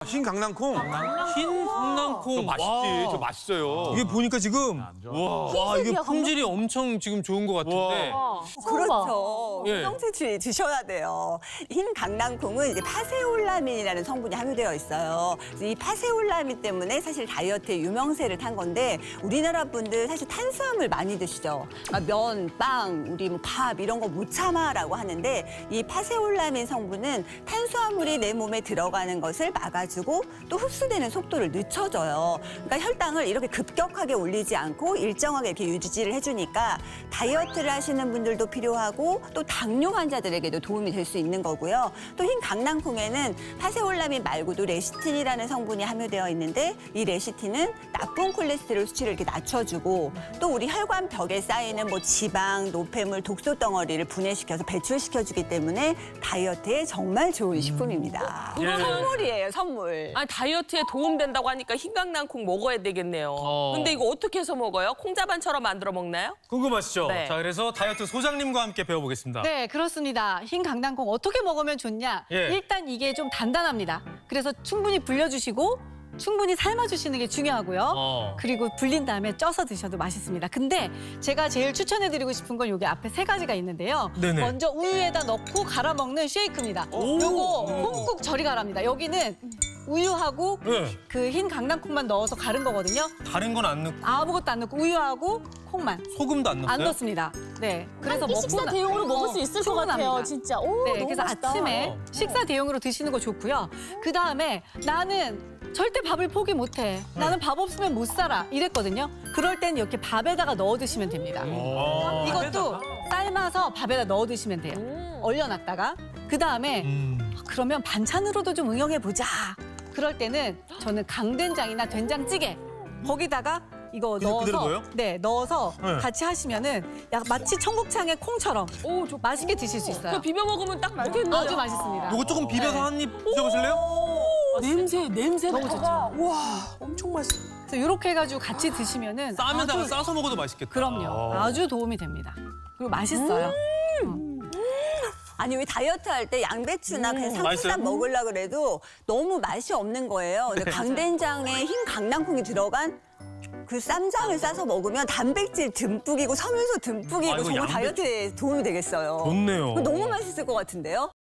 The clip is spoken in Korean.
흰 강낭콩. 흰 강낭콩. 맛있지. 저 맛있어요. 이게 보니까 지금 와 이게 품질이 엄청 지금 좋은 것 같은데. 그렇죠. 예. 평소에 드셔야 돼요. 흰 강낭콩은 이제 파세올라민이라는 성분이 함유되어 있어요. 그래서 이 파세올라민 때문에 사실 다이어트의 유명세를 탄 건데 우리나라 분들 사실 탄수화물 많이 드시죠. 면, 빵, 우리 뭐 밥 이런 거 못 참아라고 하는데 이 파세올라민 성분은 탄수화물이 내 몸에 들어가는 것을 막아주고 또 흡수되는 속도를 늦춰줘요. 그러니까 혈당을 이렇게 급격하게 올리지 않고 일정하게 이렇게 유지를 해주니까 다이어트를 하시는 분들도 필요하고 또 당뇨 환자들에게도 도움이 될 수 있는 거고요. 또 흰 강낭콩에는 파세올라민 말고도 레시틴이라는 성분이 함유되어 있는데 이 레시틴은 나쁜 콜레스테롤 수치를 이렇게 낮춰주고 또 우리 혈관 벽에 쌓이는 뭐 지방, 노폐물, 독소 덩어리를 분해시켜서 배출시켜주기 때문에 다이어트에 정말 좋은 식품입니다. 선물이에요, 선물. 아니, 다이어트에 도움된다고 하니까 흰 강낭콩 먹어야 되겠네요. 근데 이거 어떻게 해서 먹어요? 콩자반처럼 만들어 먹나요? 궁금하시죠? 네. 자 그래서 다이어트 소장님과 함께 배워보겠습니다. 네, 그렇습니다. 흰 강낭콩 어떻게 먹으면 좋냐? 예. 일단 이게 좀 단단합니다. 그래서 충분히 불려주시고 충분히 삶아주시는 게 중요하고요. 그리고 불린 다음에 쪄서 드셔도 맛있습니다. 근데 제가 제일 추천해드리고 싶은 건 여기 앞에 3가지가 있는데요. 네네. 먼저 우유에다 넣고 갈아 먹는 쉐이크입니다. 요거 콩국 절이 갈아입니다. 여기는 우유하고 네. 그 흰 강낭콩만 넣어서 갈은 거거든요. 다른 건 안 넣고 아무것도 안 넣고 우유하고 콩만. 소금도 안 넣어요? 안 넣습니다. 네, 그래서 한 끼 식사 대용으로 먹을 수 있을 것 같아요, 충분합니다. 진짜. 오, 네, 너무 그래서 맛있다. 아침에 식사 대용으로 드시는 거 좋고요. 그 다음에 나는 절대 밥을 포기 못해. 나는 밥 없으면 못 살아. 이랬거든요. 그럴 땐 이렇게 밥에다가 넣어 드시면 됩니다. 이것도 삶아서 밥에다 넣어 드시면 돼요. 얼려놨다가. 그 다음에 그러면 반찬으로도 좀 응용해보자. 그럴 때는 저는 강된장이나 된장찌개 거기다가 이거 그대로 넣어서 넣어요? 네, 넣어서 네. 같이 하시면은 마치 청국장의 콩처럼 맛있게 드실 수 있어요. 그거 비벼 먹으면 딱 맛있겠네요. 아주 맛있습니다. 요거 조금 비벼서 한 입 드셔보실래요? 냄새 너무 좋죠. 와, 엄청 맛있어. 그래서 이렇게 해가지고 같이 드시면은 쌈에다가 아주, 싸서 먹어도 맛있겠다. 그럼요. 아주 도움이 됩니다. 그리고 맛있어요. 아니 왜 다이어트 할 때 양배추나 그냥 맛있어요? 상추쌈 먹으려고 그래도 너무 맛이 없는 거예요. 근데 강된장에 흰 강낭콩이 들어간 그 쌈장을 싸서 먹으면 단백질 듬뿍이고 섬유소 듬뿍이고 아이고, 정말 양배추. 다이어트에 도움이 되겠어요. 좋네요. 너무 맛있을 것 같은데요?